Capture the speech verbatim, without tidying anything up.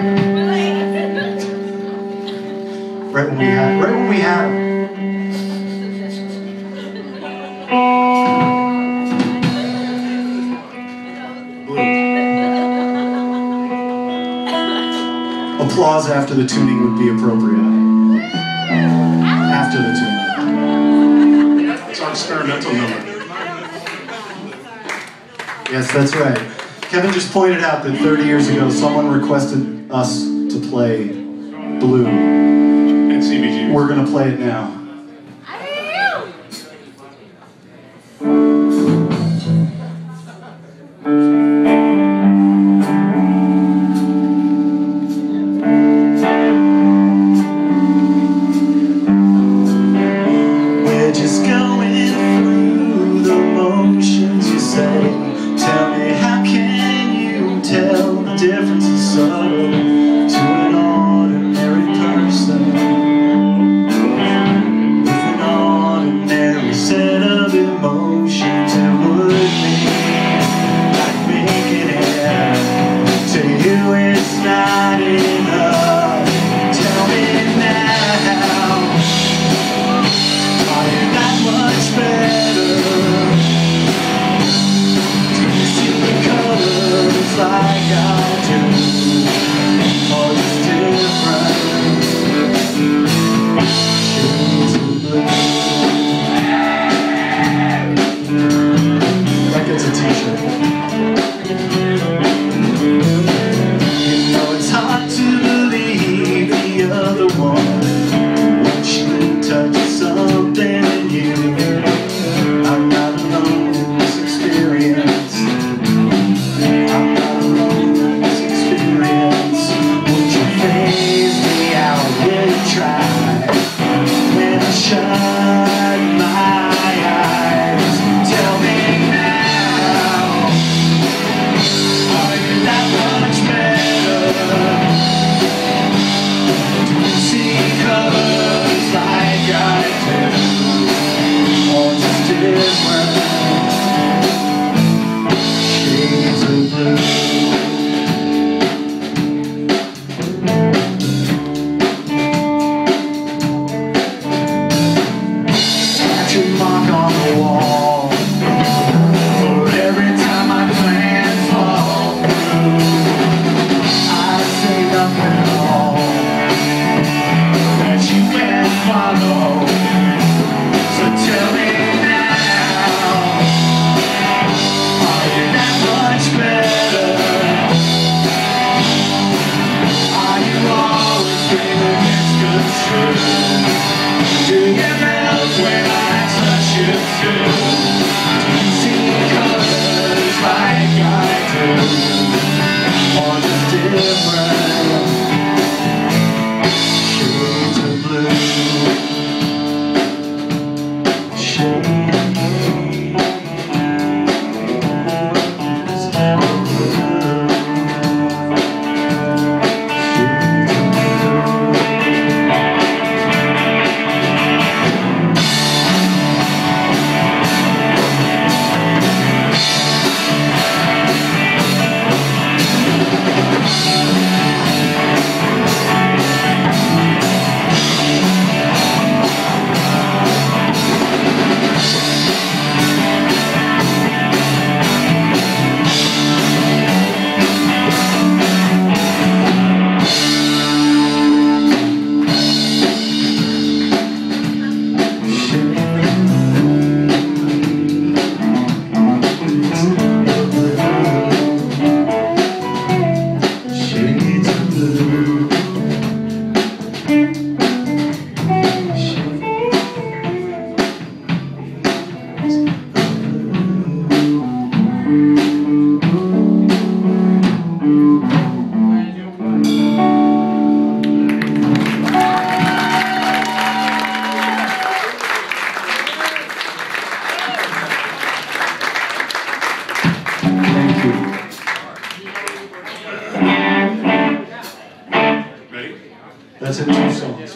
Right when we had, right when we had him. Applause after the tuning would be appropriate. After the tuning. It's our experimental number. Yes, that's right. Kevin just pointed out that thirty years ago someone requested us to play Blue. And C B G. We're gonna play it now. Difference is subtle to an ordinary person with an ordinary set of emotions. It would be like making it to you. It's not enough. Tell me now, are you that much better? Do you see the colors like I do? Or just different shades of blue? That gets a t-shirt. You know it's hard to believe the other one once you touch something in you. I'm not alone in this experience. I'm not alone in this experience. Would you phase me out? Will you try? When I shut my eyes, tell me now, are you that much better? Do you see colors like I do? Or just different shades of blue? Your mark on the wall for every time my plans fall through. I say nothing at all that you can't follow. So tell me now, are you that much better? Are you always feeling misconstrued? Do you melt when I touch you too? Do you see colors like I do? Or just different shades of blue? Shades of blue. That's in two songs.